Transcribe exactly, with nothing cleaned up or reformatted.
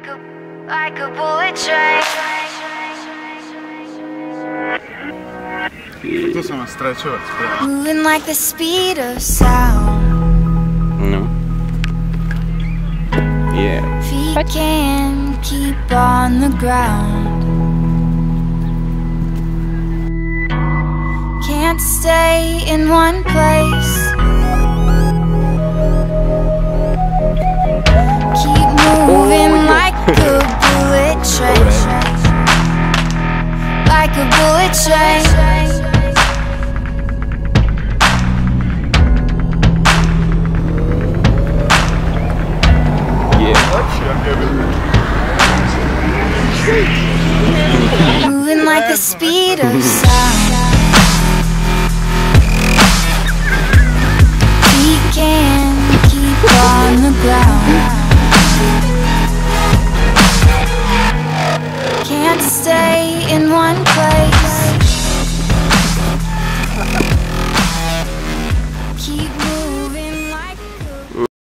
Like a, like a bullet train. Tu sam stretchovac. Moving like the speed of sound. No. Yeah. Feet can't keep on the ground. Can't stay in one place. Keep moving like a bullet train. Like a bullet train. Moving like the speed of sound. We can't keep on the ground. Can't stay in one place.